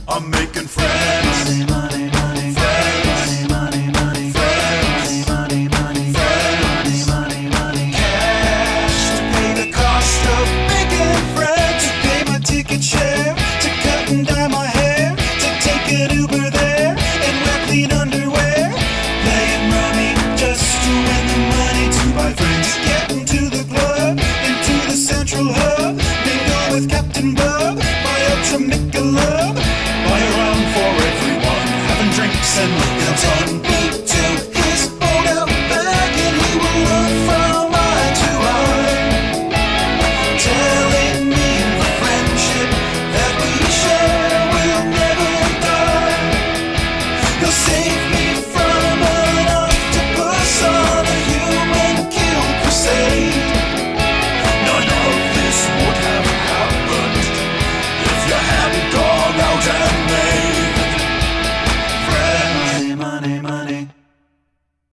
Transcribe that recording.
I'm making friends. Money, money, friends. Money, money, friends. Money, money, friends. Money, money, cash to pay the cost of making friends. To pay my ticket share, to cut and dye my hair, to take an Uber there and wear clean underwear. Playing rummy just to win the money to buy friends. Get into the club, into the central hub. Bingo with Captain Bub, buy Ultra Michelob. Buy a round for everyone, having drinks and looking at fun. Take me to his fold-out bag and he will look from eye to eye, telling me the friendship that we share will never die. He'll save me from an octopus on a human kill crusade. None of this would have happened if you hadn't gone out and made friends. Money, money, money.